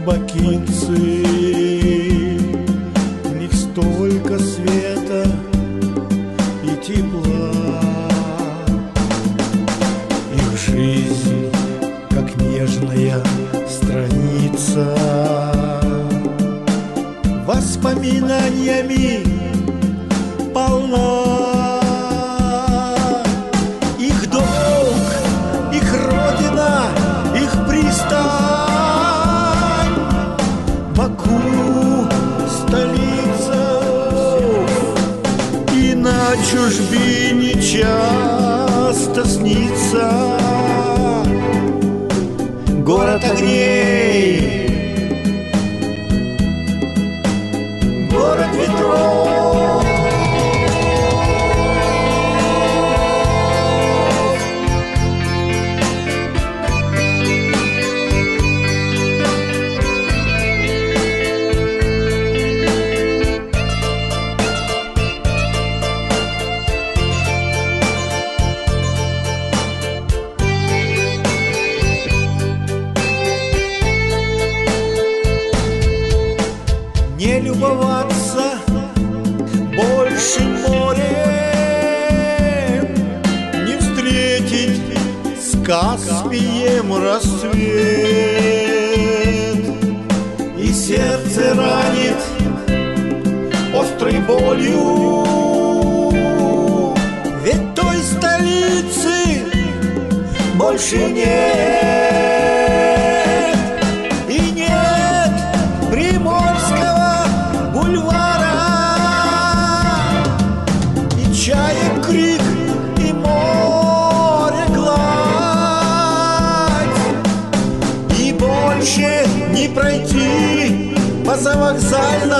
бакинцы. В них столько света и тепла. Их жизнь, как нежная страница, воспоминаниями полна. Их долг, их родина, их пристань, Баку, столица. И на чужбине часто снится город огней, город ветров. Не любоваться больше морем, не встретить с Каспием рассвет. И сердце ранит острой болью, ведь той столицы больше нет. И нет Приморского бульвара, и чаек крик, и море гладь, и больше не пройти по завокзальной,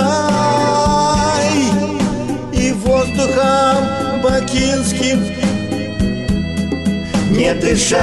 и воздухом бакинским не дышать.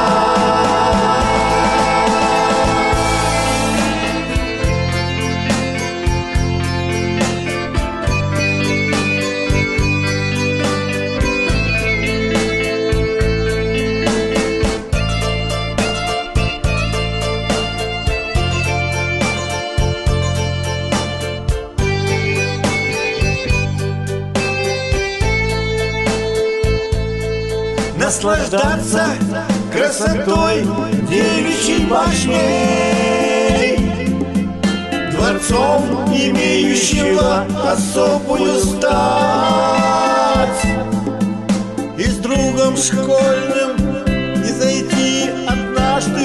Наслаждаться красотой девичьей башней, дворцом, имеющего особую стать, и с другом школьным не зайти однажды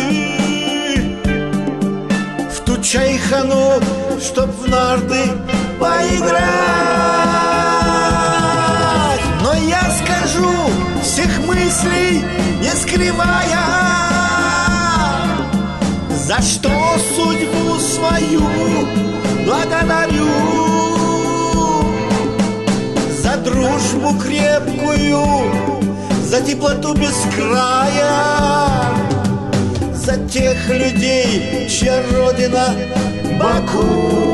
в ту чайхану, чтоб в нарды поиграть. Но я скажу, всех мыслей не скрывая, за что судьбу свою благодарю, за дружбу крепкую, за теплоту без края, за тех людей, чья родина Баку.